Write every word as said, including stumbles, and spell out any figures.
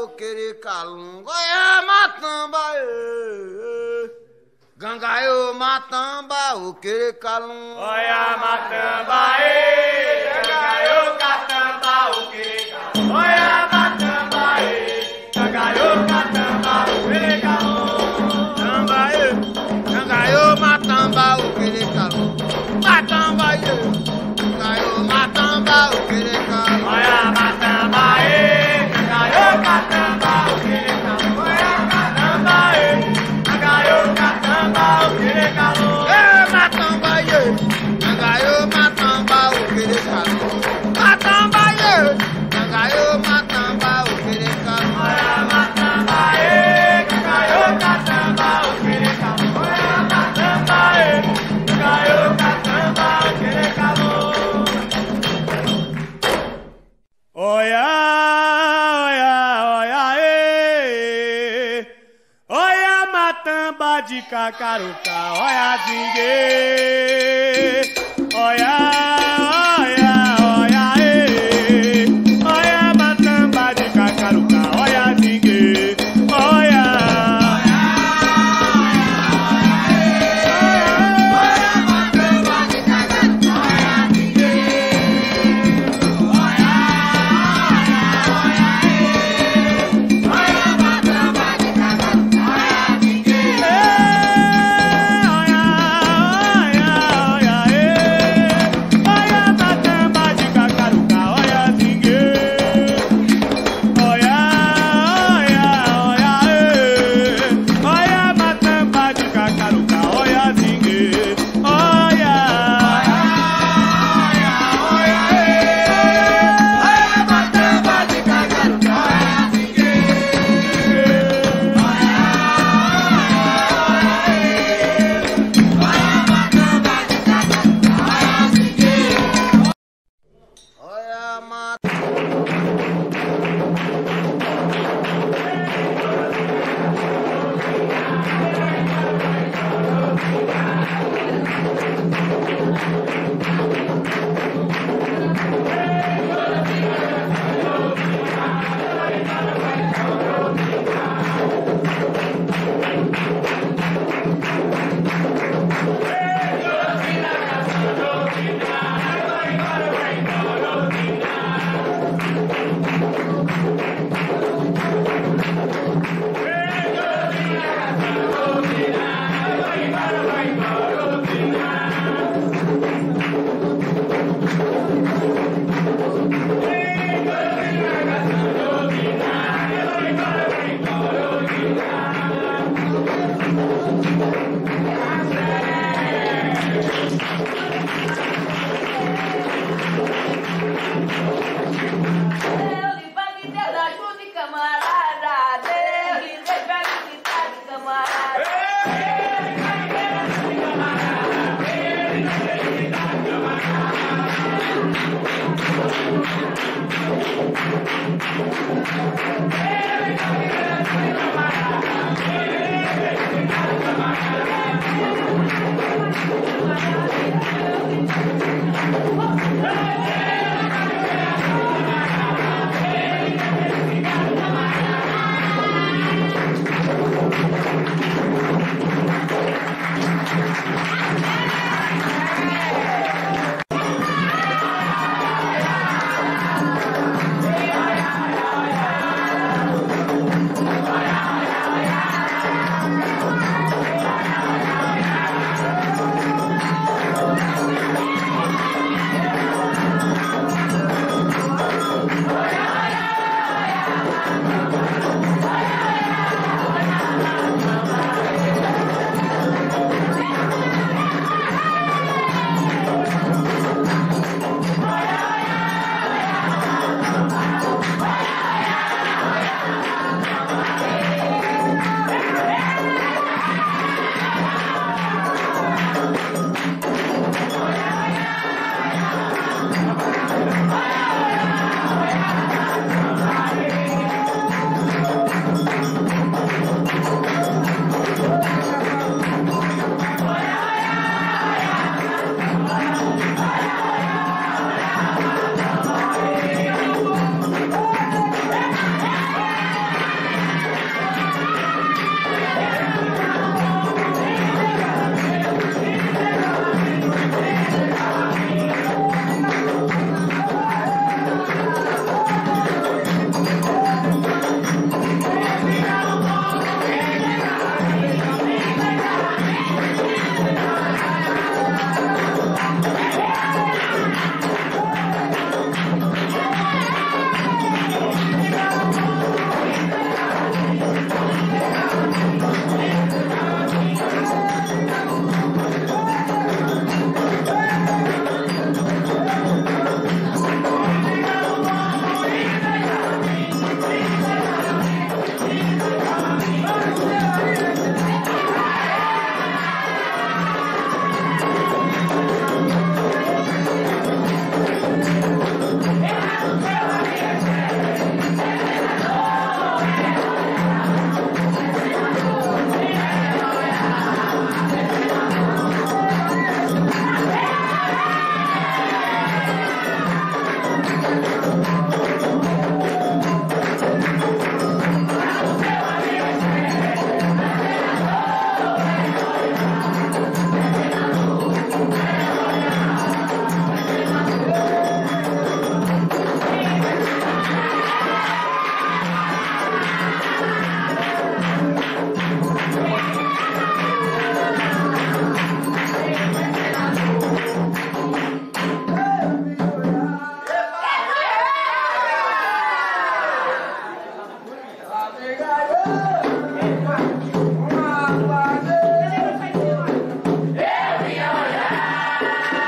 o querer calum, goiá matamba, gangaio matamba, o querer calum, goiá matamba, gangaio catamba, o querer calum, goiá matamba, gangaio catamba, o querer calum, gangaio matamba, o querer calum, matamba, gangaio matamba, o querer calum, goiá matamba, gangaio catamba, o querer calum, goiá matamba, gangaio catamba, o querer calum, matamba, gangaio matamba, o querer calum, matamba, gangaio matamba, o querer calum, goiá matamba, gangaio catamba, o querer calum, goiá matamba, gangaio catamba, o querer calum. Oia, oia, oia, ê, oia matamba de cacaruca, oia zingue, oia, oia, oia, ê, oia matamba de cacaruca, oia zingue, oia, oia matamba de cacaruca, oia zingue, oia. Thank you.